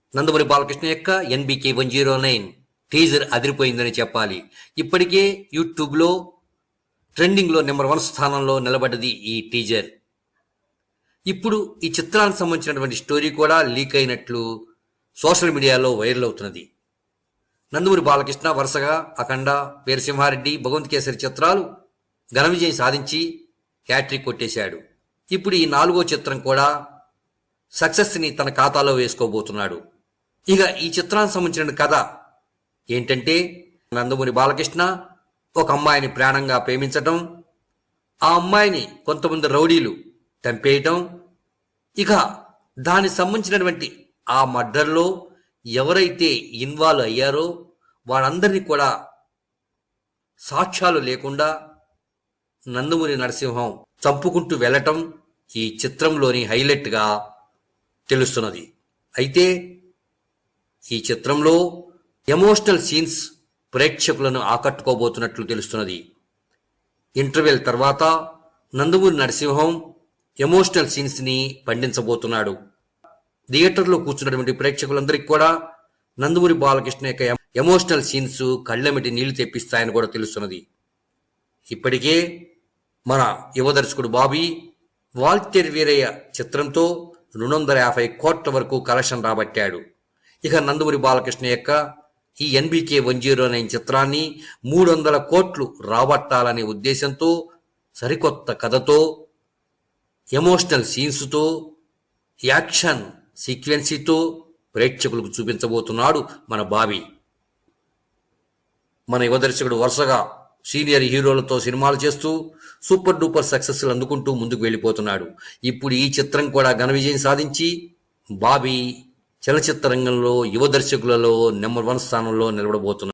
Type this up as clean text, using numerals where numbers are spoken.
నందమూరి బాలకృష్ణ యొక్క NBK 109 teaser అదిరిపోయిందని చెప్పాలి. ఇప్పటికే యూట్యూబ్లో ట్రెండింగ్లో నెంబర్ 1 స్థానంలో నిలబడ్డది ఈ టీజర్. ఇప్పుడు ఈ చిత్రానికి సంబంధించినటువంటి స్టోరీ కూడా లీక్ అయినట్లు సోషల్ మీడియాలో వైరల్ అవుతున్నది. నందమూరి బాలకృష్ణ వరుసగా అఖండ, వీరసింహారెడ్డి, భగవంత్ కేసరి చిత్రాలు ఘన విజయం సాధించి హ్యాట్రిక్ కొట్టేశాడు. ఇప్పుడు ఈ 4వ చిత్రం కూడా సక్సెస్ని తన ఖాతాలో వేసుకోబోతున్నాడు. ఇక ఈ చిత్రానికి సంబంధించిన కథ ఏంటంటే, నందమూరి బాలకృష్ణ ఒక అమ్మాయిని ప్రాణంగా ప్రేమించటం, ఆ అమ్మాయిని కొంతమంది రౌడీలు చంపేయటం, ఇక దానికి సంబంధించినటువంటి ఆ మర్డర్లో ఎవరైతే ఇన్వాల్వ్ అయ్యారో వాళ్ళందరినీ కూడా సాక్ష్యాలు లేకుండా నందమూరి నరసింహం చంపుకుంటూ వెళ్ళటం ఈ చిత్రంలోని హైలైట్గా తెలుస్తున్నది. అయితే ఈ చిత్రంలో ఎమోషనల్ సీన్స్ ప్రేక్షకులను ఆకట్టుకోబోతున్నట్లు తెలుస్తున్నది. ఇంటర్వెల్ తర్వాత నందమూరి నరసింహం ఎమోషనల్ సీన్స్ని పండించబోతున్నాడు. థియేటర్లో కూర్చున్నటువంటి ప్రేక్షకులందరికీ కూడా నందమూరి బాలకృష్ణ యొక్క ఎమోషనల్ సీన్స్ కళ్ళెమిటి నీళ్లు తెప్పిస్తాయని కూడా తెలుస్తున్నది. ఇప్పటికే మన యువ దర్శకుడు బాబీ వాల్తేరు వీరయ్య చిత్రంతో 250 కోట్ల వరకు కలెక్షన్ రాబట్టాడు. ఇక నందమూరి బాలకృష్ణ యొక్క ఈ NBK 109 చిత్రాన్ని 300 కోట్లు రాబట్టాలనే ఉద్దేశంతో సరికొత్త కథతో, ఎమోషనల్ సీన్స్తో, యాక్షన్ సీక్వెన్సీతో ప్రేక్షకులకు చూపించబోతున్నాడు మన బాబీ. మన యువ దర్శకుడు వరుసగా సీనియర్ హీరోలతో సినిమాలు చేస్తూ సూపర్ డూపర్ సక్సెస్లు అందుకుంటూ ముందుకు వెళ్ళిపోతున్నాడు. ఇప్పుడు ఈ చిత్రం కూడా ఘన విజయం సాధించి బాబీ చలనచిత్ర రంగంలో యువ దర్శకులలో నెంబర్ 1 స్థానంలో నిలబడబోతున్నాడు.